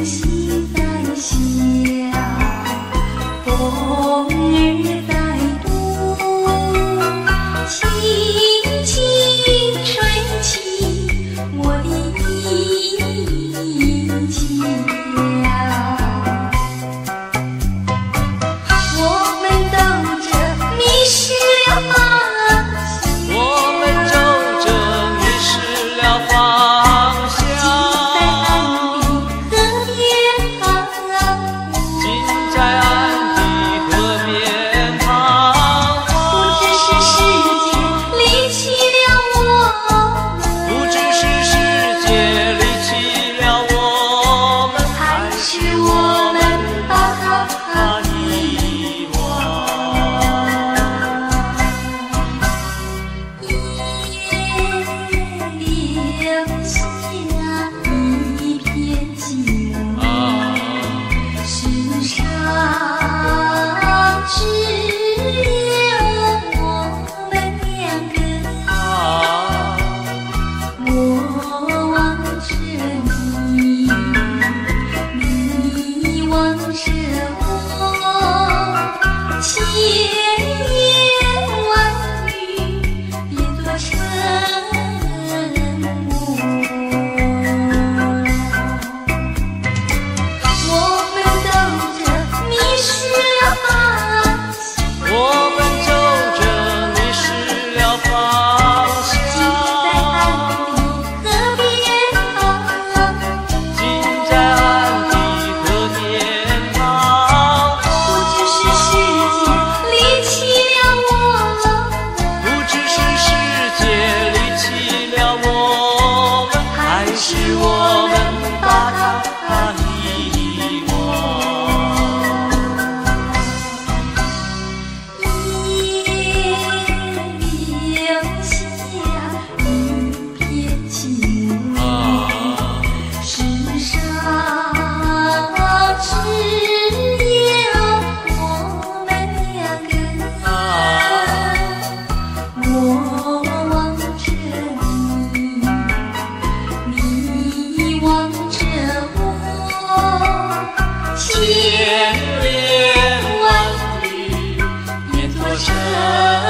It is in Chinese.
星在笑，风儿在动，轻轻吹起我的衣角。我们走着迷失了方向， 我们走着迷失了方向。 近在岸底河边彷徨，不知是世界离弃了我们， 不知是世界离弃了我们， 还是我们把它遗忘。 夜留下一片寂寞，世上只有我们两个。我望着你，你望着我，千言万语变作沉默。我们走着迷失了方向， 我们走着迷失了方近在岸底河边彷徨， 近在岸底河边彷徨。 不知是世界离弃了我们， 不知是世界离弃了我们，还是我们把它遗忘。 夜留下一片寂寞，世上只有我们两个。我望着你，你望着我，千言万语变作沉